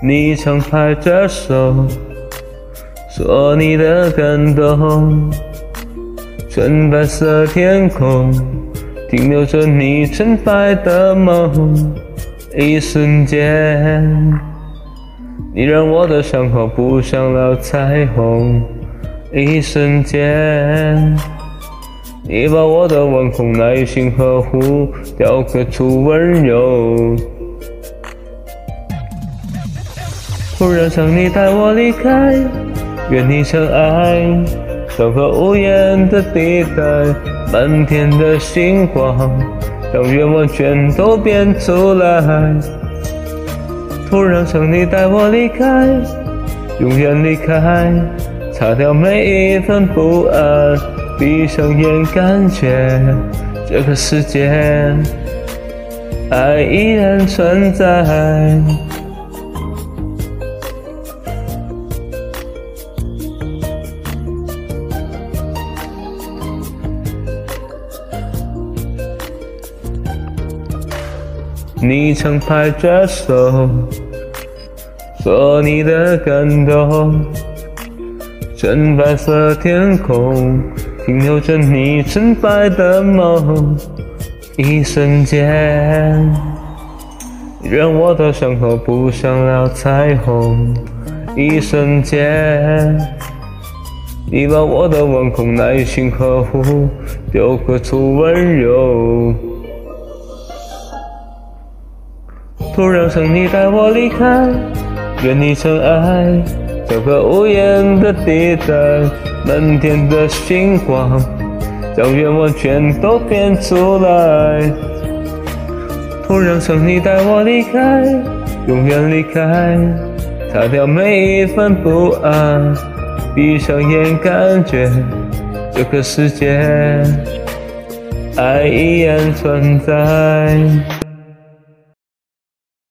你常拍着手，说你的感动。纯白色天空，停留着你纯白的梦。一瞬间，你让我的伤口补上了彩虹。一瞬间，你把我的惶恐耐心呵护，雕刻出温柔。突然想你带我离开，愿你尘埃，找个无言的地带，漫天的星光，让愿望全都变出来。突然想你带我离开，永远离开，擦掉每一份不安，闭上眼感觉这个世界爱依然存在。你常拍着手，说你的感动。纯白色天空，停留着你纯白的梦。一瞬间，你让我的伤口补上了彩虹。一瞬间，你把我的惶恐耐心呵护，雕刻出温柔。突然想你带我离开，愿你尘埃，找个无言的地带，漫天的星光，将愿望全都变出来。突然想你带我离开，永远离开，擦掉每一份不安，闭上眼感觉这个世界爱依然存在。